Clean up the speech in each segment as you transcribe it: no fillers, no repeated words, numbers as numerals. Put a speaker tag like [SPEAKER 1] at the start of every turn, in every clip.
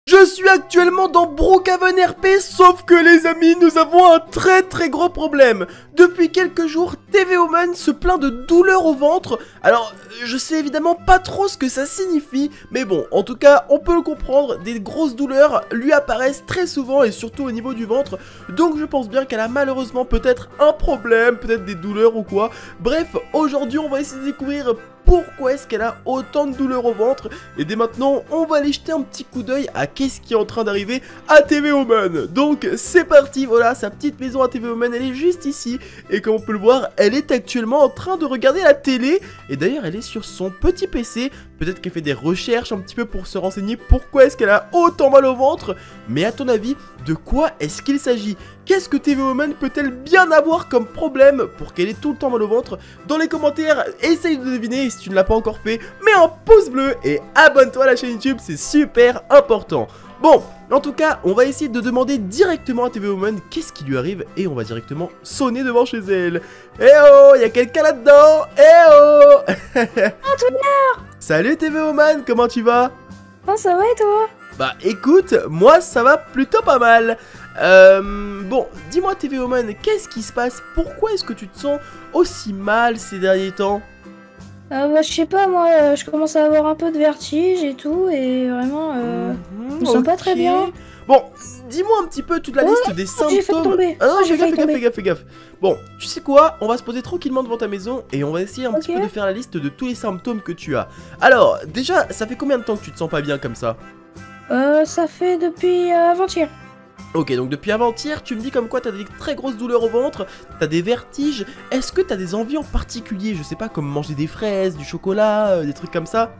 [SPEAKER 1] Je suis actuellement dans Brookhaven RP, sauf que les amis, nous avons un très gros problème. Depuis quelques jours, TV Woman se plaint de douleurs au ventre. Alors, je sais évidemment pas trop ce que ça signifie, mais bon, en tout cas, on peut le comprendre, des grosses douleurs lui apparaissent très souvent et surtout au niveau du ventre. Donc je pense bien qu'elle a malheureusement peut-être un problème, peut-être des douleurs ou quoi. Bref, aujourd'hui, on va essayer de découvrir pourquoi est-ce qu'elle a autant de douleurs au ventre. Et dès maintenant, on va aller jeter un petit coup d'œil à qu'est-ce qui est en train d'arriver à TV Woman. Donc c'est parti, voilà, sa petite maison à TV Woman, elle est juste ici. Et comme on peut le voir, elle est actuellement en train de regarder la télé. Et d'ailleurs, elle est sur son petit PC. Peut-être qu'elle fait des recherches un petit peu pour se renseigner pourquoi est-ce qu'elle a autant mal au ventre. Mais à ton avis, de quoi est-ce qu'il s'agit? Qu'est-ce que TV Woman peut-elle bien avoir comme problème pour qu'elle ait tout le temps mal au ventre? Dans les commentaires, essaye de deviner. Et si tu ne l'as pas encore fait, mets un pouce bleu et abonne-toi à la chaîne YouTube, c'est super important. Bon, en tout cas, on va essayer de demander directement à TV Woman qu'est-ce qui lui arrive et on va directement sonner devant chez elle. Eh oh, y a quelqu'un là-dedans? Eh oh. Salut TV Woman, comment tu vas?
[SPEAKER 2] Oh, ça va et toi?
[SPEAKER 1] Bah écoute, moi ça va plutôt pas mal. Bon, dis-moi TV Woman, qu'est-ce qui se passe? Pourquoi est-ce que tu te sens aussi mal ces derniers temps?
[SPEAKER 2] Bah, je sais pas, moi, je commence à avoir un peu de vertige et tout, et vraiment, je me sens pas très bien.
[SPEAKER 1] Bon, dis-moi un petit peu toute la liste des symptômes.
[SPEAKER 2] J'ai failli tomber.
[SPEAKER 1] Ah non, fais gaffe. Bon, tu sais quoi? On va se poser tranquillement devant ta maison et on va essayer un petit peu de faire la liste de tous les symptômes que tu as. Alors, déjà, ça fait combien de temps que tu te sens pas bien comme ça?
[SPEAKER 2] Ça fait depuis avant-hier.
[SPEAKER 1] Ok, donc depuis avant-hier, tu me dis comme quoi t'as des très grosses douleurs au ventre, t'as des vertiges. Est-ce que t'as des envies en particulier? Je sais pas, comme manger des fraises, du chocolat, des trucs comme ça?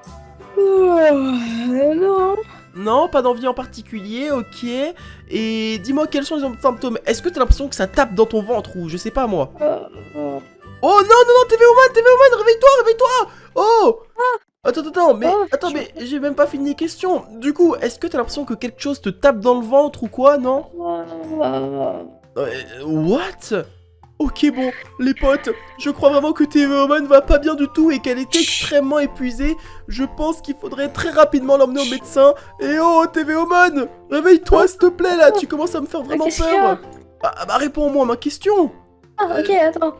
[SPEAKER 2] Non.
[SPEAKER 1] Non, pas d'envie en particulier, ok. Et dis-moi quels sont les symptômes. Est-ce que t'as l'impression que ça tape dans ton ventre ou je sais pas moi? Oh non, TV Woman, réveille-toi. Oh Attends, mais j'ai même pas fini les questions. Du coup, est-ce que t'as l'impression que quelque chose te tape dans le ventre ou quoi, non? What? Ok, bon, les potes, je crois vraiment que TV Woman va pas bien du tout et qu'elle est extrêmement épuisée. Je pense qu'il faudrait très rapidement l'emmener au médecin. Et oh, TV Woman, réveille-toi s'il te plaît là, tu commences à me faire vraiment peur. Bah réponds-moi à ma question.
[SPEAKER 2] Ok, attends.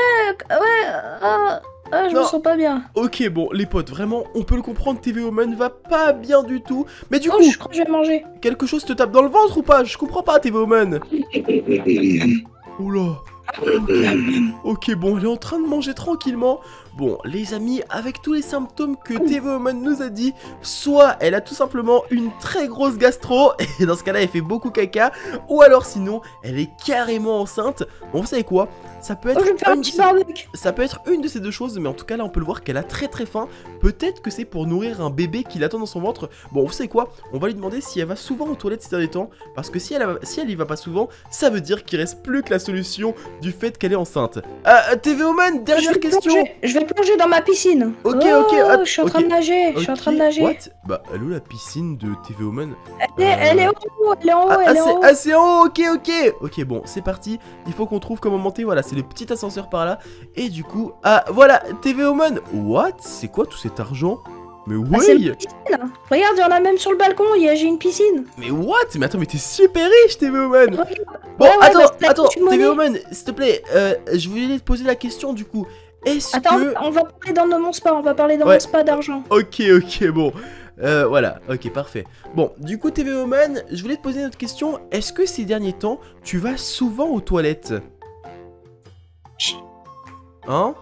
[SPEAKER 2] Je me sens pas bien.
[SPEAKER 1] Ok, bon, les potes, vraiment, on peut le comprendre, TV Woman va pas bien du tout. Mais du coup,
[SPEAKER 2] je crois que je vais manger.
[SPEAKER 1] Quelque chose te tape dans le ventre ou pas? Je comprends pas, TV Woman. Oula. Ok, bon, elle est en train de manger tranquillement. Bon, les amis, avec tous les symptômes que TV Woman nous a dit, soit elle a tout simplement une très grosse gastro, et dans ce cas-là, elle fait beaucoup caca, ou alors sinon, elle est carrément enceinte. Bon, vous savez quoi? Ça peut être une de ces deux choses, mais en tout cas là on peut le voir qu'elle a très faim. Peut-être que c'est pour nourrir un bébé qui l'attend dans son ventre. Bon, vous savez quoi? On va lui demander si elle va souvent aux toilettes ces derniers temps, parce que si elle y va pas souvent, ça veut dire qu'il reste plus que la solution du fait qu'elle est enceinte. TV Woman, dernière question.
[SPEAKER 2] Je vais plonger dans ma piscine.
[SPEAKER 1] Ok,
[SPEAKER 2] je suis en train de nager.
[SPEAKER 1] What? Bah, elle est où la piscine de TV Woman?
[SPEAKER 2] Elle est en haut,
[SPEAKER 1] c'est en haut, ok, bon, c'est parti. Il faut qu'on trouve comment monter, voilà, c'est le petit ascenseur par là. Et du coup, voilà, TV Woman. What? C'est quoi tout cet argent? Mais oui!
[SPEAKER 2] C'est une piscine. Regarde, il y en a même sur le balcon, j'ai une piscine.
[SPEAKER 1] Mais what? Mais attends, mais t'es super riche, TV Woman! Bon, attends, TV Woman, s'il te plaît, je voulais te poser la question du coup.
[SPEAKER 2] Attends, on va parler dans mon spa, mon spa d'argent.
[SPEAKER 1] Ok, bon. Voilà, ok, parfait. Bon, du coup, TV Woman, je voulais te poser une autre question. Est-ce que ces derniers temps, tu vas souvent aux toilettes? Hein?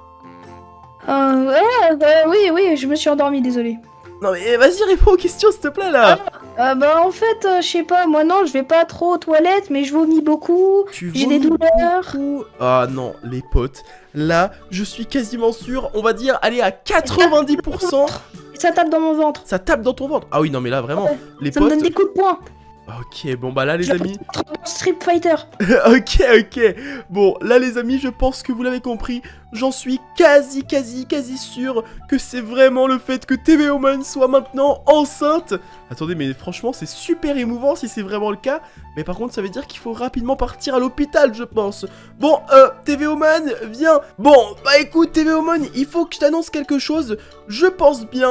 [SPEAKER 2] Oui, je me suis endormie, désolé.
[SPEAKER 1] Non mais vas-y, réponds aux questions s'il te plaît là.
[SPEAKER 2] Bah en fait, je sais pas, moi non, je vais pas trop aux toilettes, mais je vomis beaucoup, j'ai des douleurs.
[SPEAKER 1] Ah non, les potes, là, je suis quasiment sûr, on va dire, allez à 90%.
[SPEAKER 2] Ça tape dans mon ventre.
[SPEAKER 1] Ça tape dans ton ventre? Ah oui, non mais là vraiment, les potes...
[SPEAKER 2] Ça me donne des coups de poing.
[SPEAKER 1] Ok, bon bah là les amis...
[SPEAKER 2] Street Fighter.
[SPEAKER 1] Ok. Bon, là les amis, je pense que vous l'avez compris. J'en suis quasi sûr que c'est vraiment le fait que TV Woman soit maintenant enceinte. Attendez, mais franchement, c'est super émouvant si c'est vraiment le cas. Mais par contre, ça veut dire qu'il faut rapidement partir à l'hôpital, je pense. Bon, TV Woman, viens. Bon, bah écoute, TV Woman, il faut que je t'annonce quelque chose. Je pense bien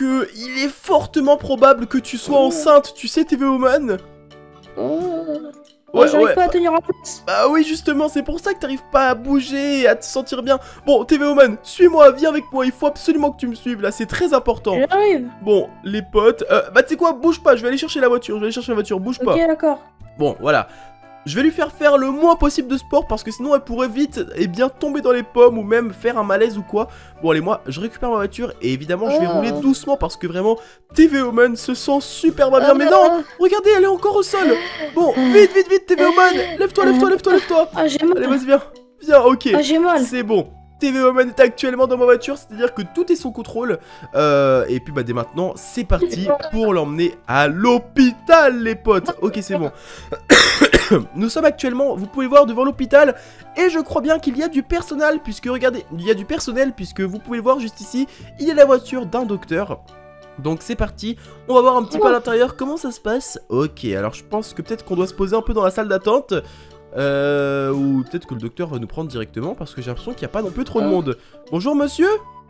[SPEAKER 1] que il est fortement probable que tu sois enceinte, tu sais, TV Woman.
[SPEAKER 2] Ouais, j'arrive pas à tenir en place.
[SPEAKER 1] Bah oui, justement, c'est pour ça que t'arrives pas à bouger et à te sentir bien. Bon, TV Woman, suis-moi, viens avec moi, il faut absolument que tu me suives, là, c'est très important.
[SPEAKER 2] J'arrive.
[SPEAKER 1] Bon, les potes, bah tu sais quoi, bouge pas, je vais aller chercher la voiture, bouge pas.
[SPEAKER 2] Ok, d'accord.
[SPEAKER 1] Bon, voilà. Je vais lui faire le moins possible de sport parce que sinon elle pourrait vite tomber dans les pommes ou même faire un malaise ou quoi. Bon allez, moi je récupère ma voiture et évidemment je vais rouler doucement parce que vraiment TV Woman se sent super bien. Mais non, regardez, elle est encore au sol. Bon, vite TV Woman, lève-toi.
[SPEAKER 2] Ah, j'ai mal.
[SPEAKER 1] Allez, vas-y, viens, ok.
[SPEAKER 2] Ah, j'ai mal.
[SPEAKER 1] C'est bon. TV Woman est actuellement dans ma voiture, c'est-à-dire que tout est sous contrôle. Et puis bah dès maintenant, c'est parti pour l'emmener à l'hôpital, les potes. Ok, c'est bon. Nous sommes actuellement, vous pouvez voir, devant l'hôpital. Et je crois bien qu'il y a du personnel, puisque regardez, il y a du personnel, puisque vous pouvez le voir juste ici. Il y a la voiture d'un docteur. Donc c'est parti, on va voir un petit peu à l'intérieur comment ça se passe. Ok, alors je pense que peut-être qu'on doit se poser un peu dans la salle d'attente. Ou peut-être que le docteur va nous prendre directement parce que j'ai l'impression qu'il n'y a pas non plus trop de monde. Bonjour monsieur.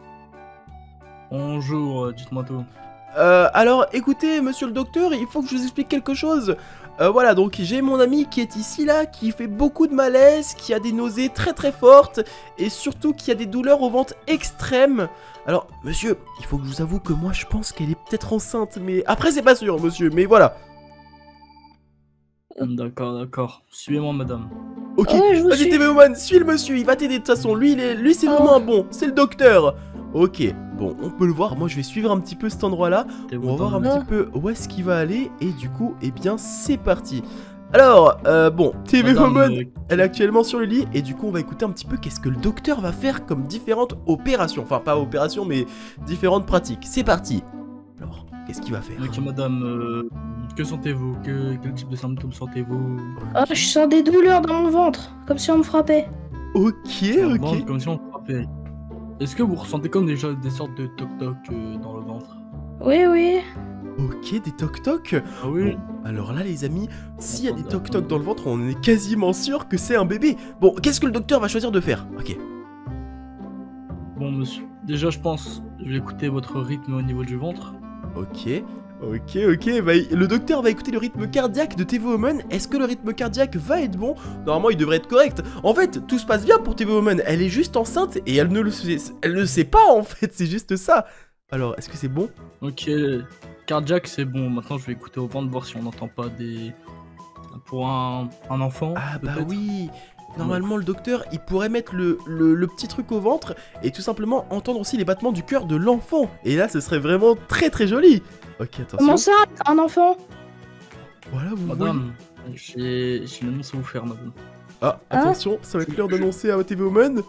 [SPEAKER 3] Bonjour, dites-moi tout.
[SPEAKER 1] Alors écoutez monsieur le docteur, il faut que je vous explique quelque chose. Voilà, donc j'ai mon ami qui est ici là, qui fait beaucoup de malaise, qui a des nausées très fortes et surtout qui a des douleurs au ventre extrêmes. Alors monsieur, il faut que je vous avoue que moi je pense qu'elle est peut-être enceinte, mais après c'est pas sûr monsieur, mais voilà.
[SPEAKER 3] D'accord. Suivez-moi, madame.
[SPEAKER 1] Ok,
[SPEAKER 2] Ouais,
[SPEAKER 1] vas-y TV Woman, suis le monsieur, il va t'aider de toute façon. Lui c'est vraiment un bon, c'est le docteur. Ok, bon, on peut le voir. Moi, je vais suivre un petit peu cet endroit-là. On va voir un petit peu où est-ce qu'il va aller. Et du coup, eh bien, c'est parti. Alors, bon, TV Woman, elle est actuellement sur le lit. Et du coup, on va écouter un petit peu qu'est-ce que le docteur va faire comme différentes opérations. Enfin, pas opérations, mais différentes pratiques. C'est parti. Alors, qu'est-ce qu'il va faire?
[SPEAKER 3] Ok, madame, que sentez-vous? Quel type de symptômes sentez-vous?
[SPEAKER 2] Ah, je sens des douleurs dans mon ventre, comme si on me frappait.
[SPEAKER 1] Ok.
[SPEAKER 3] Comme si on te frappait. Est-ce que vous ressentez comme déjà des sortes de toc-toc dans le ventre?
[SPEAKER 2] Oui.
[SPEAKER 1] Ok, des toc-toc.
[SPEAKER 3] Ah oui.
[SPEAKER 1] Bon, alors là, les amis, s'il y a des toc-toc dans le ventre, on est quasiment sûr que c'est un bébé. Bon, qu'est-ce que le docteur va choisir de faire? Ok.
[SPEAKER 3] Bon, monsieur, déjà, je pense, je vais écouter votre rythme au niveau du ventre.
[SPEAKER 1] Ok, bah, le docteur va écouter le rythme cardiaque de TV Woman. Est-ce que le rythme cardiaque va être bon? Normalement il devrait être correct. En fait, tout se passe bien pour TV Woman. Elle est juste enceinte et elle ne le sait pas en fait, c'est juste ça. Alors, est-ce que c'est bon?
[SPEAKER 3] Ok, cardiaque c'est bon. Maintenant je vais écouter au ventre, voir si on n'entend pas des... Pour un enfant.
[SPEAKER 1] Ah bah oui. Normalement le docteur il pourrait mettre le petit truc au ventre et tout simplement entendre aussi les battements du cœur de l'enfant. Et là ce serait vraiment très joli. Ok, attention.
[SPEAKER 2] Comment ça, un enfant?
[SPEAKER 1] Voilà, vous voyez.
[SPEAKER 3] Madame, j'ai une annonce à vous faire, madame.
[SPEAKER 1] Ah, attention, ça va être l'heure d'annoncer à TV Woman.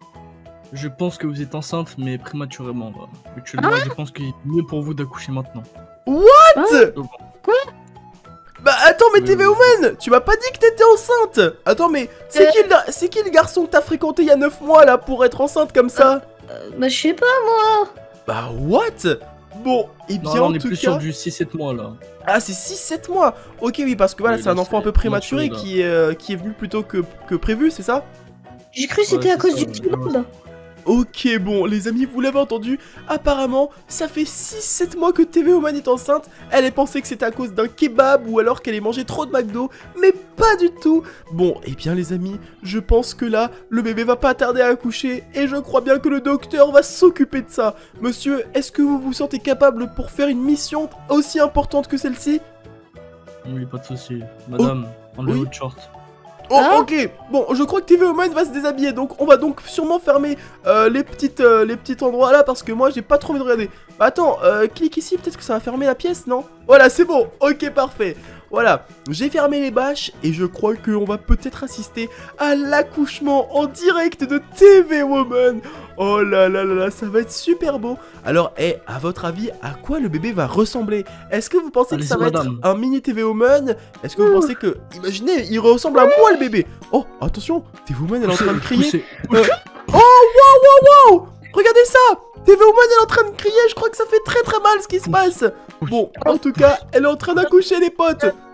[SPEAKER 3] Je pense que vous êtes enceinte, mais prématurément. Actuellement, je pense qu'il est mieux pour vous d'accoucher maintenant.
[SPEAKER 1] What?
[SPEAKER 2] Quoi?
[SPEAKER 1] Bah attends, mais TV Woman, tu m'as pas dit que t'étais enceinte. Attends, mais c'est qui le garçon que t'as fréquenté il y a 9 mois là pour être enceinte comme ça?
[SPEAKER 2] Bah je sais pas moi.
[SPEAKER 1] Bah what? Bon, et bien
[SPEAKER 3] Non, là, on
[SPEAKER 1] en
[SPEAKER 3] est
[SPEAKER 1] tout
[SPEAKER 3] plus
[SPEAKER 1] cas...
[SPEAKER 3] sur du 6-7 mois là.
[SPEAKER 1] Ah, c'est 6-7 mois. Ok, oui, parce que voilà,
[SPEAKER 3] Oui,
[SPEAKER 1] c'est un
[SPEAKER 3] là,
[SPEAKER 1] enfant un
[SPEAKER 3] c'est
[SPEAKER 1] peu prématuré
[SPEAKER 3] prématuré,
[SPEAKER 1] qui est venu plus tôt que prévu, c'est ça?
[SPEAKER 2] J'ai cru que c'était
[SPEAKER 3] Ouais,
[SPEAKER 2] à cause
[SPEAKER 3] c'est
[SPEAKER 2] du
[SPEAKER 3] ça,
[SPEAKER 2] kebab.
[SPEAKER 1] Ok, bon, les amis, vous l'avez entendu, apparemment, ça fait 6-7 mois que TV Woman est enceinte. Elle est pensée que c'était à cause d'un kebab ou alors qu'elle ait mangé trop de McDo, mais pas du tout. Bon, et bien les amis, je pense que là, le bébé va pas tarder à accoucher et je crois bien que le docteur va s'occuper de ça. Monsieur, est-ce que vous vous sentez capable pour faire une mission aussi importante que celle-ci?
[SPEAKER 3] Oui, pas de soucis. Madame, enlevez
[SPEAKER 1] oui.
[SPEAKER 3] votre short.
[SPEAKER 1] Oh,
[SPEAKER 2] Hein?
[SPEAKER 1] ok. Bon, je crois que TV Woman va se déshabiller, donc on va donc sûrement fermer les petits endroits là parce que moi j'ai pas trop envie de regarder. Bah attends, clique ici, peut-être que ça va fermer la pièce, non? Voilà, c'est bon. Ok, parfait. Voilà, j'ai fermé les bâches et je crois qu'on va peut-être assister à l'accouchement en direct de TV Woman. Oh là là là là, ça va être super beau. Alors, à votre avis, à quoi le bébé va ressembler? Est-ce que vous pensez que ça va être un mini TV Woman? Est-ce que vous pensez que... Imaginez, il ressemble à moi le bébé. Oh, attention, TV Woman elle est en train de crier. Oh, wow. Regardez ça. TV Woman elle est en train de crier, je crois que ça fait très mal ce qui se passe. Bon, en tout cas, elle est en train d'accoucher les potes.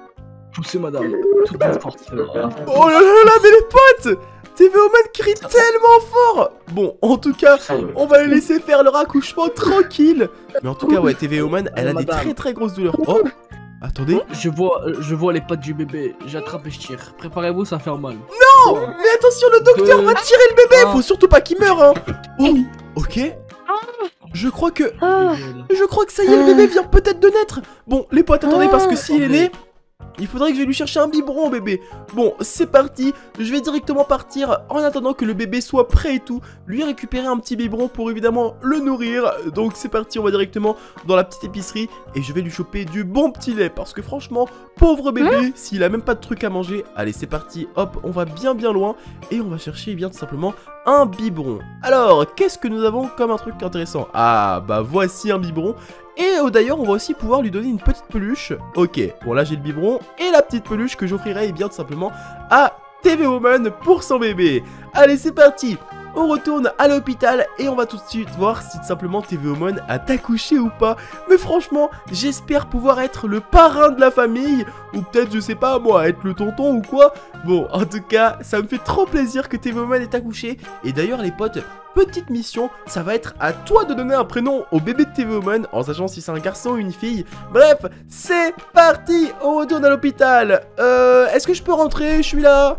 [SPEAKER 3] Poussez, madame. Toute votre force.
[SPEAKER 1] Oh là là là, mais les potes, TV Woman crie tellement fort. Bon, en tout cas, on va les laisser faire leur accouchement tranquille. Mais en tout cas, ouais, TV Woman, elle a des très très grosses douleurs. Oh, attendez.
[SPEAKER 3] Je vois les pattes du bébé. J'attrape et je tire. Préparez-vous, ça va faire mal.
[SPEAKER 1] Non, mais attention, le docteur va tirer le bébé. Faut surtout pas qu'il meure, hein. Oh, ok. Je crois que ça y est, le bébé vient peut-être de naître. Bon, les potes, attendez, parce que s'il est né, il faudrait que je vais lui chercher un biberon au bébé. Bon, c'est parti. Je vais directement partir en attendant que le bébé soit prêt et tout. Lui récupérer un petit biberon pour évidemment le nourrir. Donc c'est parti, on va directement dans la petite épicerie. Et je vais lui choper du bon petit lait. Parce que franchement, pauvre bébé, s'il a même pas de truc à manger. Allez, c'est parti. Hop, on va bien loin. Et on va chercher bien tout simplement un biberon. Alors, qu'est-ce que nous avons comme un truc intéressant? Ah, bah voici un biberon. Et d'ailleurs, on va aussi pouvoir lui donner une petite peluche. Ok, bon là j'ai le biberon et la petite peluche que j'offrirai bien tout simplement à TV Woman pour son bébé. Allez, c'est parti. On retourne à l'hôpital et on va tout de suite voir si tout simplement TV Woman a accouché ou pas. Mais franchement, j'espère pouvoir être le parrain de la famille. Ou peut-être, je sais pas moi, être le tonton ou quoi. Bon, en tout cas, ça me fait trop plaisir que TV Woman ait accouché. Et d'ailleurs les potes, petite mission, ça va être à toi de donner un prénom au bébé de TV Woman, en sachant si c'est un garçon ou une fille. Bref, c'est parti. On retourne à l'hôpital. Est-ce que je peux rentrer? Je suis là.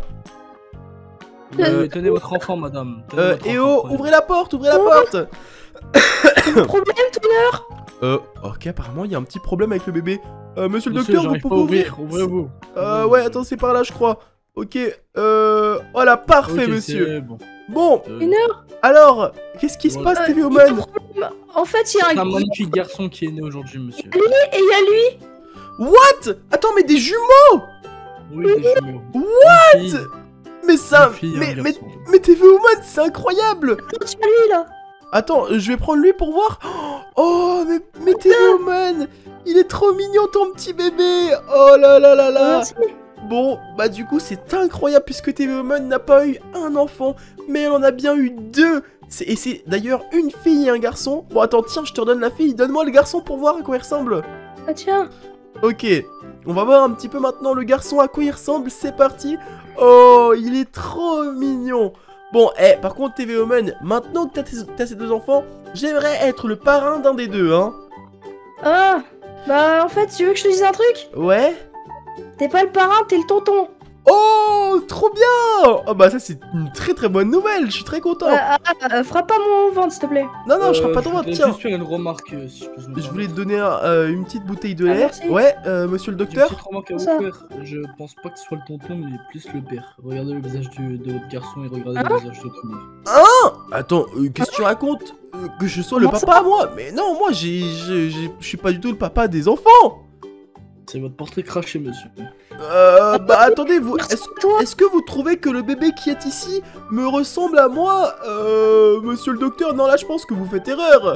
[SPEAKER 3] Tenez votre enfant, madame.
[SPEAKER 1] Et oh, ouvrez la porte, ouvrez la porte.
[SPEAKER 2] Problème, Tonnerre?
[SPEAKER 1] Ok, apparemment il y a un petit problème avec le bébé. Monsieur le docteur, vous pouvez ouvrir?
[SPEAKER 3] Ouvrez-vous.
[SPEAKER 1] Ouais, attends, c'est par là, je crois. Ok, voilà, parfait, monsieur. Bon, alors, qu'est-ce qui se passe, TV Woman?
[SPEAKER 2] En fait, il y a
[SPEAKER 3] un magnifique garçon qui est né aujourd'hui, monsieur.
[SPEAKER 2] Et il y a lui.
[SPEAKER 1] What? Attends, mais des jumeaux?
[SPEAKER 3] Oui, des jumeaux.
[SPEAKER 1] What? Mais ça, mais TV Woman, c'est incroyable.
[SPEAKER 2] C'est lui, là.
[SPEAKER 1] Attends, je vais prendre lui pour voir. Oh, mais TV Woman, il est trop mignon, ton petit bébé. Oh là là là là.
[SPEAKER 2] Merci.
[SPEAKER 1] Bon, bah du coup, c'est incroyable puisque TV Woman n'a pas eu un enfant, mais elle en a bien eu deux. Et c'est d'ailleurs une fille et un garçon. Bon, attends, tiens, je te redonne la fille. Donne-moi le garçon pour voir à quoi il ressemble.
[SPEAKER 2] Ah, tiens.
[SPEAKER 1] Ok, on va voir un petit peu maintenant le garçon à quoi il ressemble. C'est parti. Oh, il est trop mignon. Bon, par contre, TV Woman, maintenant que t'as ces deux enfants, j'aimerais être le parrain d'un des deux, hein.
[SPEAKER 2] Ah, bah en fait, tu veux que je te dise un truc?
[SPEAKER 1] Ouais.
[SPEAKER 2] T'es pas le parrain, t'es le tonton.
[SPEAKER 1] Oh, trop bien. Oh bah ça c'est une très très bonne nouvelle, je suis très content.
[SPEAKER 2] Frappe pas mon ventre, s'il te plaît.
[SPEAKER 1] Non, non, je frappe pas ton ventre, tiens.
[SPEAKER 3] Je juste faire une remarque, si je peux.
[SPEAKER 1] Je voulais te donner une petite bouteille de lait.
[SPEAKER 2] Merci.
[SPEAKER 1] Ouais, monsieur le docteur.
[SPEAKER 3] Une petite remarque à vous faire. Je pense pas que ce soit le tonton, mais plus le père. Regardez le visage de votre garçon et regardez le visage de tout le monde.
[SPEAKER 1] Hein? Attends, qu'est-ce que tu racontes? Que je sois le papa, moi? Mais non, moi je suis pas du tout le papa des enfants.
[SPEAKER 3] C'est votre portrait craché, monsieur.
[SPEAKER 1] Bah attendez, vous, est-ce que vous trouvez que le bébé qui est ici me ressemble à moi? Monsieur le docteur, non là je pense que vous faites erreur.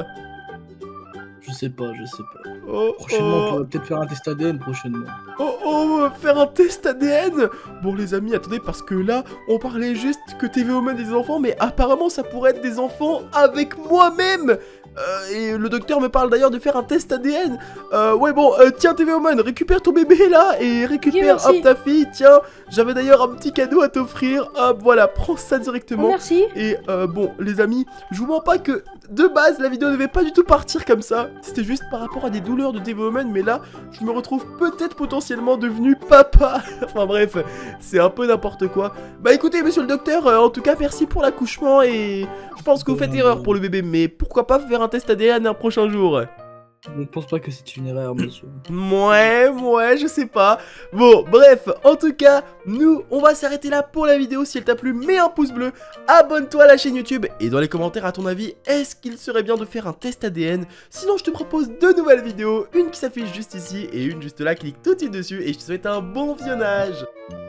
[SPEAKER 3] Je sais pas. Prochainement, on pourrait peut-être faire un test ADN prochainement.
[SPEAKER 1] On va faire un test ADN. Bon les amis, attendez, parce que là, on parlait juste que TV Woman des enfants, mais apparemment ça pourrait être des enfants avec moi-même. Et le docteur me parle d'ailleurs de faire un test ADN. Ouais bon, tiens TV Woman, récupère ton bébé là et récupère hop ta fille. Tiens, j'avais d'ailleurs un petit cadeau à t'offrir. Hop, voilà, prends ça directement.
[SPEAKER 2] Merci.
[SPEAKER 1] Et bon les amis, je vous mens pas que de base la vidéo ne devait pas du tout partir comme ça. C'était juste par rapport à des douleurs de TV Woman, mais là je me retrouve peut-être potentiellement devenu papa. Enfin bref, c'est un peu n'importe quoi. Bah écoutez monsieur le docteur, en tout cas merci pour l'accouchement et je pense que vous faites erreur pour le bébé, mais pourquoi pas faire un test ADN un prochain jour.
[SPEAKER 3] Je ne pense pas que c'est une erreur, monsieur.
[SPEAKER 1] Ouais, je sais pas. Bon, bref, en tout cas, nous, on va s'arrêter là pour la vidéo. Si elle t'a plu, mets un pouce bleu, abonne-toi à la chaîne YouTube. Et dans les commentaires, à ton avis, est-ce qu'il serait bien de faire un test ADN? Sinon, je te propose deux nouvelles vidéos. Une qui s'affiche juste ici et une juste là. Clique tout de suite dessus et je te souhaite un bon visionnage.